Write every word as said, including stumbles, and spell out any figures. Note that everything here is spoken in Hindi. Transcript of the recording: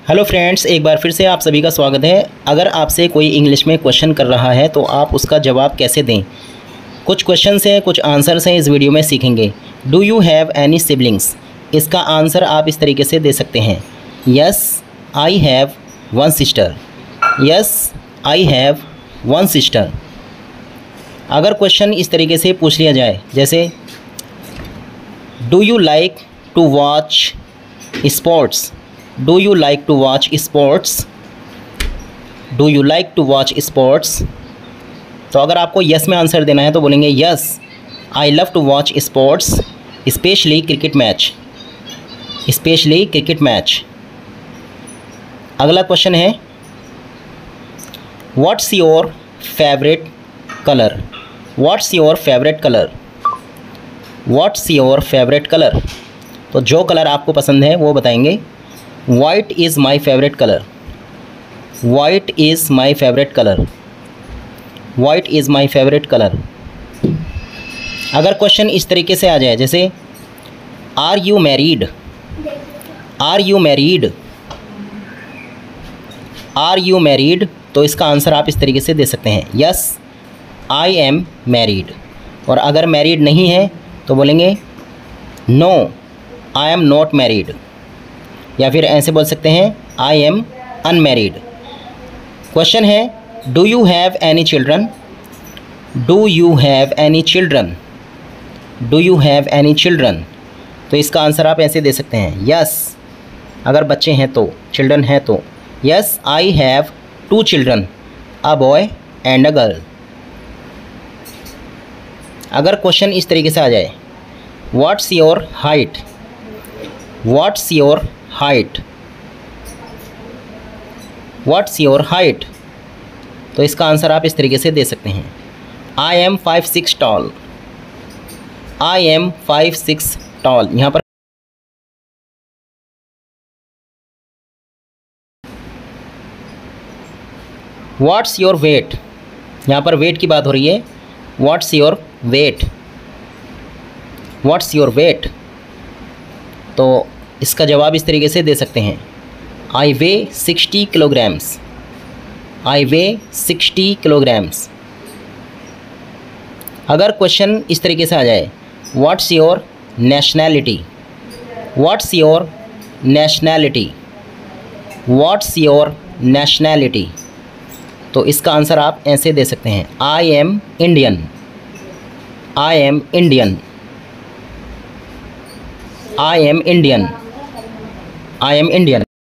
हेलो फ्रेंड्स, एक बार फिर से आप सभी का स्वागत है। अगर आपसे कोई इंग्लिश में क्वेश्चन कर रहा है तो आप उसका जवाब कैसे दें। कुछ क्वेश्चंस हैं, कुछ आंसर्स हैं, इस वीडियो में सीखेंगे। Do you have any siblings, इसका आंसर आप इस तरीके से दे सकते हैं, yes I have one sister. Yes I have one sister. अगर क्वेश्चन इस तरीके से पूछ लिया जाए, जैसे do you like to watch sports, do you like to watch sports, do you like to watch sports. तो अगर आपको यस में आंसर देना है तो बोलेंगे yes I love to watch sports, specially cricket match, specially cricket match. अगला क्वेश्चन है what's your favourite colour, what's your favourite colour, what's your favourite colour. तो जो कलर आपको पसंद है वो बताएंगे। White is my favourite colour, white is my favourite colour, white is my favourite colour. अगर क्वेश्चन इस तरीके से आ जाए, जैसे are you married, are you married, are you married, तो इसका आंसर आप इस तरीके से दे सकते हैं, यस आई एम मैरिड। और अगर मैरिड नहीं है तो बोलेंगे no I am not married, या फिर ऐसे बोल सकते हैं आई एम अनमैरिड। क्वेश्चन है do you have any children, do you have any children, do you have any children. तो इसका आंसर आप ऐसे दे सकते हैं, यस अगर बच्चे हैं तो, चिल्ड्रन हैं तो, yes I have two children, a boy and a girl. अगर क्वेश्चन इस तरीके से आ जाए what's your height, what's your height, what's your height, तो इसका आंसर आप इस तरीके से दे सकते हैं, I am five six tall, I am five six tall. यहाँ पर व्हाट्स योर वेट, यहाँ पर वेट की बात हो रही है, what's your weight, what's your weight. तो इसका जवाब इस तरीके से दे सकते हैं, I weigh sixty kilograms, I weigh sixty kilograms. अगर क्वेश्चन इस तरीके से आ जाए what's your nationality, what's your nationality, what's your nationality, तो इसका आंसर आप ऐसे दे सकते हैं, I am Indian, I am Indian, I am Indian, I am Indian.